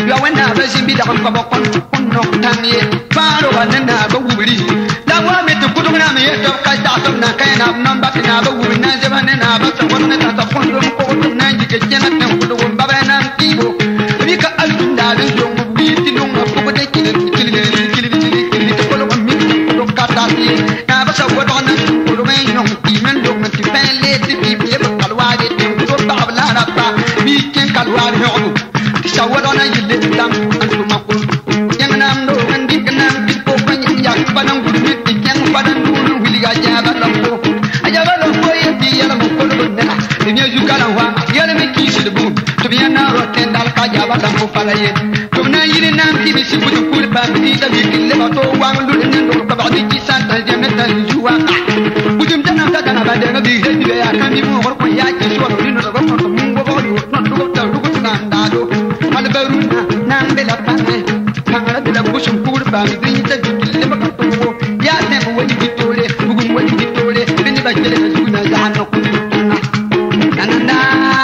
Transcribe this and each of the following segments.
ya wena ba zimbi da kan ba kon no tanye faro wanna ba wuri la wa me to kudu na me to ka ta to na kai na nan ba na ba wuri na je ba na ba ta wona ta ta kon do ko to na ji ke jena tan kudu ba ba na tibo bi ka al da da yo bi ti no na ko de ki ki to ko lo mi to ka ta ti na ba sa wa do na kudu me no ti men do na ti pe le ti bi ba kalwa de ti ko ba la na ta bi ken kalwa de ho shawarana yille tam antu makul yang nam do andi kenam ko panyi yak padang gudmi yang padang dulu wiliga jaba lampo ajaba lampo yati yala mukul bunna dunya jukala wa yala me kisi de bum to bi na ro ten dal ka jaba lampo falaye to na yile nam ki bi si budu kul ba bi da bi kille ba to wa ndu nen do ka ba di ki san ta jannat al juwa bujum tanam ta dana ba de ga bi de ya kan ni mo ko ya ki so do no do ko to mun go bo no do ko ta do ko nan da do Albaruna nang bela panai pangala bela busum kurba mi ta dikille ba ko ya ne mo wadi ditole bugun wadi ditole bini ba jele zuna jahano ko nananda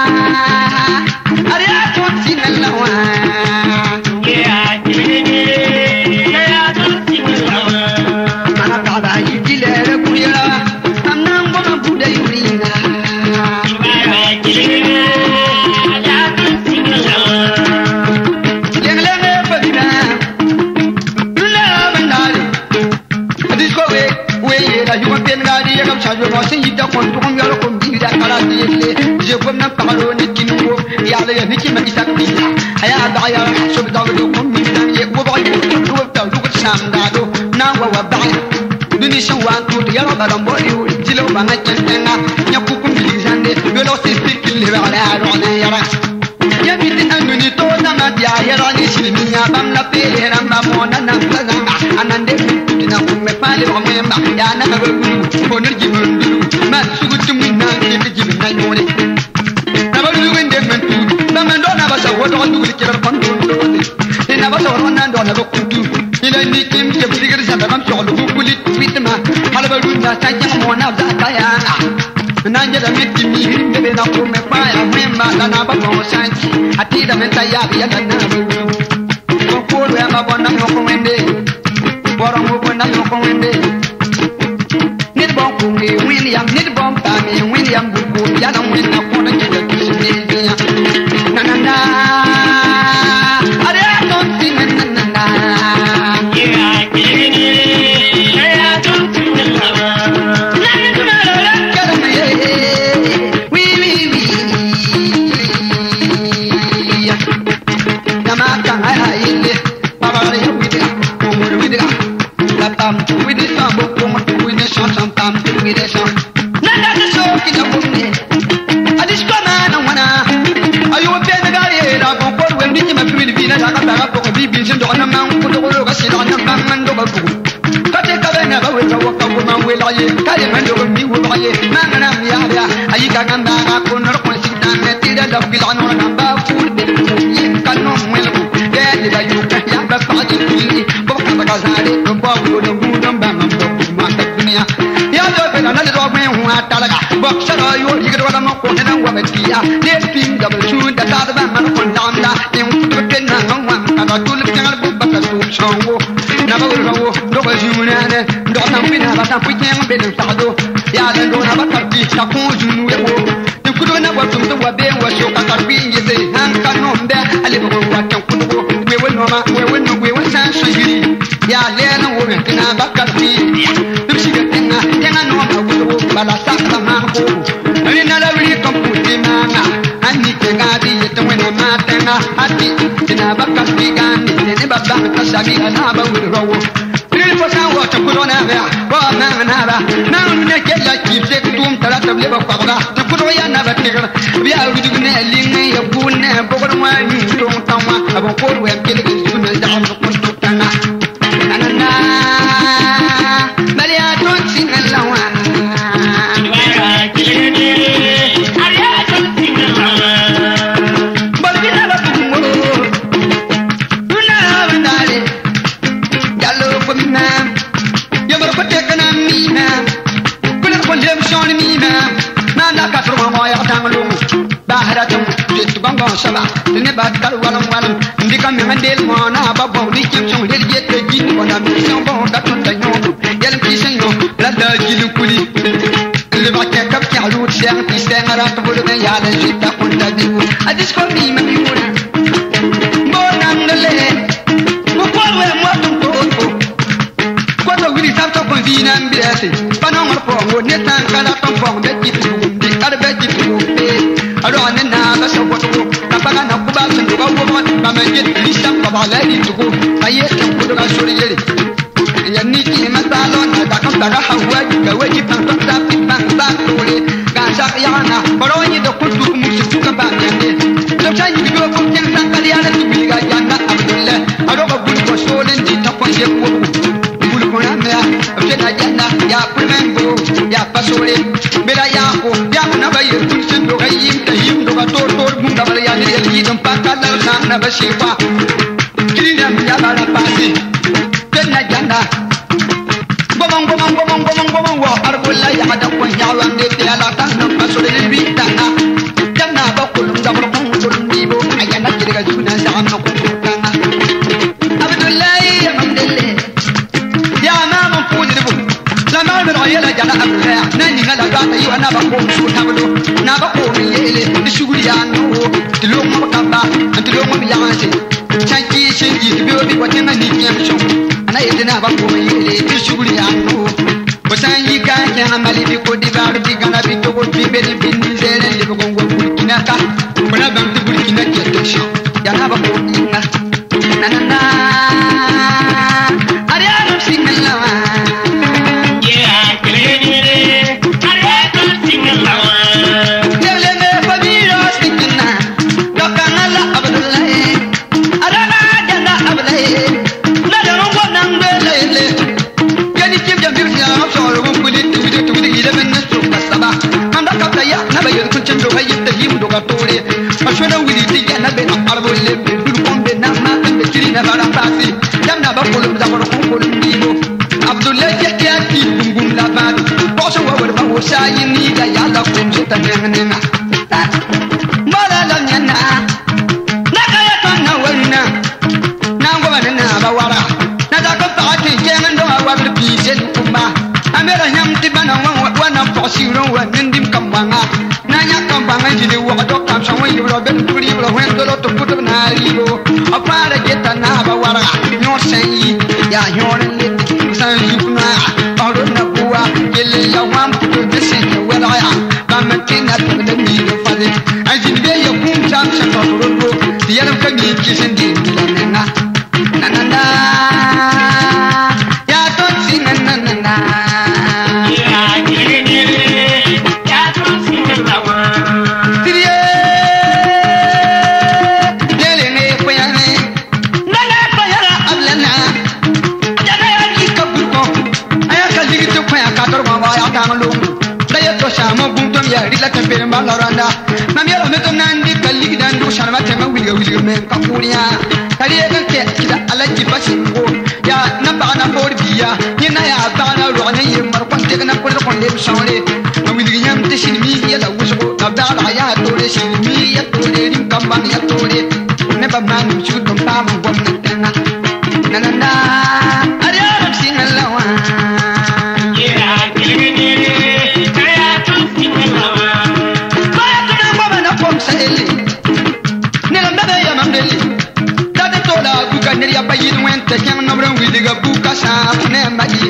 ari ato sinalawa ya ato sinalawa mana kada yile ku ya amnan bo na budai urina yo no se yita kon to kon yaro kon bi da kala yele je kom na paro ni kinwo ya le ni ki ma isa ki aya da ya so da do kon mi da ye wo ba ye do ta do ko sam da do na wa wa ba duni shan wa to ya ba da mo yu jilo ba na ken na nya ku kun bi zande yo no se ki le ba la ro na ya ba ya bi tin an ni to na ma dia ya ra ni shi mi ya bam na pe le na ma mo na na na anande na ku me pa le o me ba ya na ba ko ni ji ma sugu tumi na ke ji na nyone na ba lu wende men tu na men do na ba sa wo do du li ke kon do ni na ba sa wo na do na ko tu ni la ni kim ke bi gir sa ba kam so do ku li bitma hala ba lu na sa ja mo na za ta ya na ja da mi ti mi him be na ko me pa ya me ma na ba mo sa ji ati da men ta ya ya na ba ko ko ya ma bo na ko wende boro mo bo na ko wende William need bomb time William buku ya na wina ko na ke da kisi ya na na na are don't sing na na na yeah kini ya don't sing na na na na ya na we ya kama kan ai ile baba ya wida ko mo wida la tam wida sa bo ko mo wida sa tam tam wida sa Sama ne ba kal walam walam ndika me mandel mo na ba bon ni kim son del yete jin ko na mi son bon da ton ta nyon yel ki sen yo la da jilu kuli le ba ke kap ki alu tiang ti sen ara to bulu ne ya le jita on da di adis ko mi ma mi mo na mo nan le mo ko we mo ton ko to wili sa to ko vina mbirase pa no mo po ngo ne tan kala ton po be ti pu ndi ar be ti pu ado anena ba so ko to na pa na ku ba sen ko ko ba ma je li sam ba ba la ni to ko aye tan ko do ga sori yele ya ni ki ma ta lo na da kam da ga hawa ga we ji pan to ta pi pan ba to le ga sa ya na ba ro ni do ku tu mu su ka ba ne do cha ni go ko ken san ka ya na tu bi ga ya na abdullah ado ko bul ko so len ji ta ko je ko bul ko na ya abje na ya na ya primen go ya pa so le be da ya ko na ba ye kun sen do ga yim ta yim do ga tor mun da ba ya ni li dum pa ka la na ba shi fa kiri na ya ba la pa si na janda gomong wo arbulla ya ada ko nyawan de ala tan no pasole bi tana janna ba kulum da ko kulum bi bo ayana kire ga juna sa am ko tana abdullahi amdelle ya ma mo pudi bu la ma be ro yela jana abdullahi nani ngala ga ta yiwa na ba ko su tablo na ba ko mi yele di shuguri ya no tilo mo kamba tilo mo bi ya se chanki shinji bi bi ko tana ni nyam sho ana yedina ba ko yele ti shuguri ya no ko sanyi ka kana mali bi ko di baru di kana bi to ko bi be ni bin zere li ko ngo burkina ka ko na ban ti burkina ke to sho ya na ba ko inga na ari anu singalawa yeah kelele ari anu singalawa kelele me fabiro sikina do kana la abdullahi arana janda abdullahi na da ngo nang belele yani kim jam bi ya so ro ko li tu ida ben nasu kasaba anda ka ta ya na ba yel kun chendo hay ta him do ka tore ashona wili ti ya na be na arbo le be du ko be na ma be kiri na ba ta si jam na ba ko lu da ko ko lu ni bo abdullahi ya ya ti gum la ba ko so wa ba wo sa yin ni da ya la ko se ta ne ne na mala la nyana na ka ya ta na wena na ngo ba na ba wara na da ko ta ti je ndo wa ba bi je kuma amera nyam ti bana wa na po si ro wa ndim kambanga na nya kambanga jini wa do kam sa wa yuro ben turi yuro wen do to putu na ribo apara geta na ba wara nyo sai ya yore le san yuna aro na buwa yele ya wam putu de sen wa la ya ba ma tinga to de ni do fale ajin be ya kum cham sa to ro ti ya ka ni ki sen di na na ya to sin na rila tempere maloranda mamiero meto nandi kaligi dandu sharma tema wiga men kapuria kaliye ke kida alaji basingo ya namba na borbiya yina ya bana rona yimar konte na ko konde shawle wiga yam te shinmi ya la wuso na bala ya tore shinmi ya tore rim kamban ya tore ne ba man chu tom pam gomna tena nanana ariya singalawa bayin wente kyang nobran widiga buka sa ne mbaji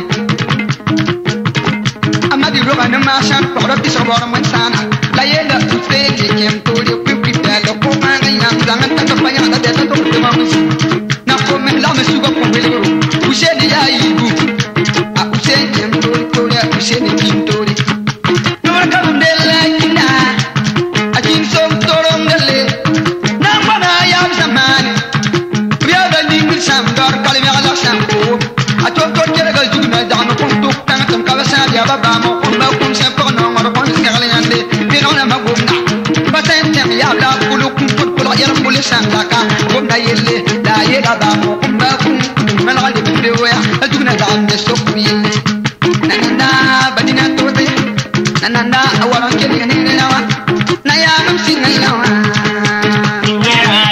amadi roga ne ma san poro ti so bor man sana la yenda tufe ke kem to de pipi da lo ko ma ga yam zangan ta to panya da de to to ma musi na ko me la me suga ko wele ro useni ya yibu a useni kem to de useni kim to de no ka ndele kinda a kin so toro ngale na ma na ya zamane sam dar kalmi ala sam ko ato to kere ga jugna da ma ko to tan tan ka sa ya baba mo ko ba kun se ko no ma ko ni ngale yande bi no na ma gumna ba tan tan ya la kulu kun ko ya ko le sam la ka ko na yelle da ye da ba mo ko ba kun ma la de bi wa ya jugna da am de so ku yelle nanda badina to te nanda awara kele ni na wa na ya nam sin na wa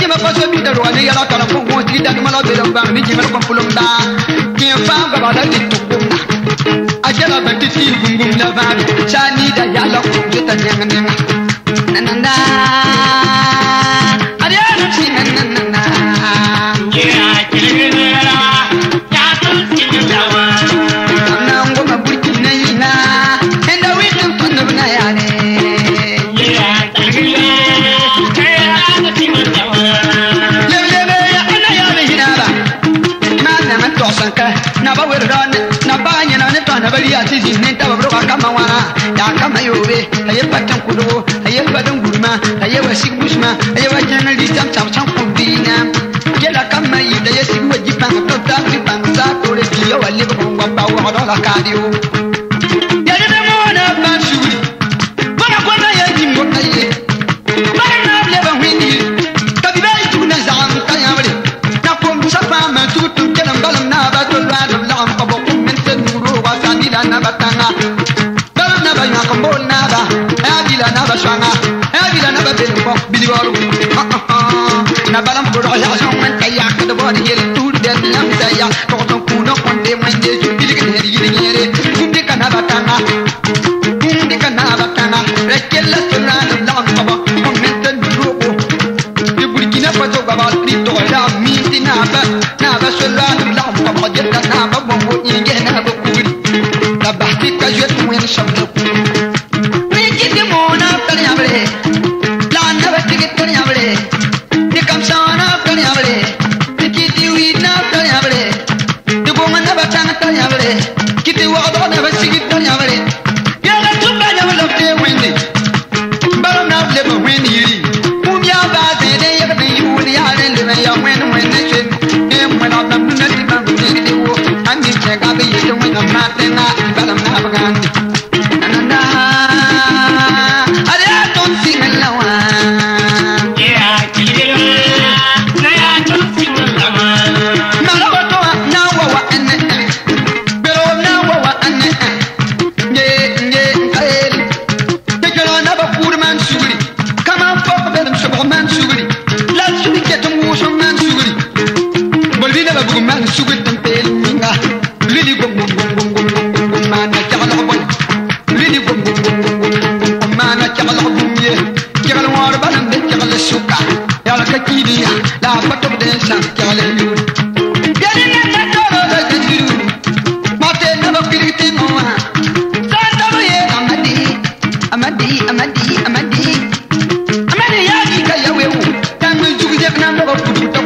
jima pa so bi da ro ne ya la ta ko ko ti da ma la be da ba ni jima ko pulum da ki fa ga ba da ti to ko na ajala ba ti ti gungum la ba cha ni da ya la ko ta nyang nyang nananda ariya si nananda ya kilgala ya tu kilgala nango ma burki na ina enda wi tu na na ya ne ya kilgala na ba wer ran na ba nya na ne to na ba ri ati ji ne ta ba ro ka ma wa ya ka ma yo be aye patan kudo aye badan gurma aye wa sig busma aye wa jana li tam tam cham ko dina ya la ka ma yi da ye sig wa ji pan to ta ri pan sa to re ji yo wa le ko wa ba wa do la ka dio ya ne mo na ba shuri ba na ko na ya ji mo na ye ba na le ba wi ni ta bi ba tu na za am ta ya bari na ko mu sa pa ma tu tu ke na balam na ba to ba do la am ko bo men te nuru wa sa ni la na ba ta na ba na ba ya ko mo na ba ya bi la na ba shanga ya bi la na ba be ko bi di walu na balam ko ro ya so men ta ya ko do bo ni yel tu de lam ta ya ko to ku no ko de men de ju bi li ni ni ni re kum de kana ba ta na kum de kana ba ta na re ke la to na la am ko bo ko men te nuru ko de burkina faso ga ba ni to ya mi ti na ba so la la am ko bo de na ba bo ko ni ge na ba ku la ba ti ka je tu wen sham na ku ni ki de mo na ta ya bre la na ba ti ke ta ya bre ni kam sa na ta ya bre ni ki ti wi na ta ya bre ni bo na ba ta na ta ya bre ki ti wa do na ba si ki ta ya bre ya na tu ba ya lo te wen ni ba na le ba wen ni ri mu ya ba de de ya ba yu ni ya de le ya wen wen ni chen e mo na na na ti ba ni de wo an ni che ga be yi to wen na ma te na ba na ba ga ni na are to si me la wa ya ki de na ya to si me la wa na lo to na wa en pero na wa en ye ai de que na ba pur man sugri kama fa be dum so man sugri la sugri ke to mo so man sugri bolvi na ba bu man sugri tan pe ninga lidi gom gom gom gom gom gom man na ta la bon lidi gom gom gom gom man na ta la bon ye ke la war ba nan de ke la suka ya la ka kidi la ba to de san ke la yu ya ni na ta to la de diru ma te na ba kiriti no ha sa ta ba ye amadi amadi amadi amadi amadi ya ni ka ya we wu tan mu ju je na ba ku